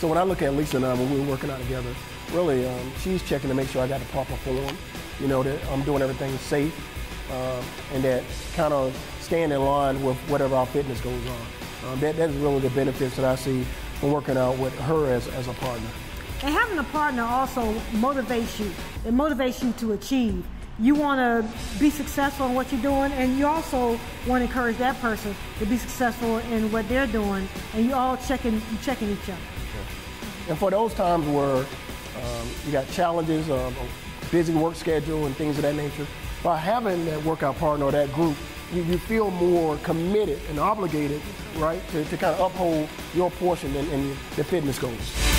So when I look at Lisa and I, when we were working out together, really, she's checking to make sure I got the proper form, you know, that I'm doing everything safe, and that kind of staying in line with whatever our fitness goes on. That is really the benefits that I see from working out with her as a partner. And having a partner also motivates you. It motivates you to achieve. You want to be successful in what you're doing, and you also want to encourage that person to be successful in what they're doing, and you all checking each other. Yeah. And for those times where you got challenges, busy work schedule and things of that nature, by having that workout partner or that group, you feel more committed and obligated, right, to kind of uphold your portion in the fitness goals.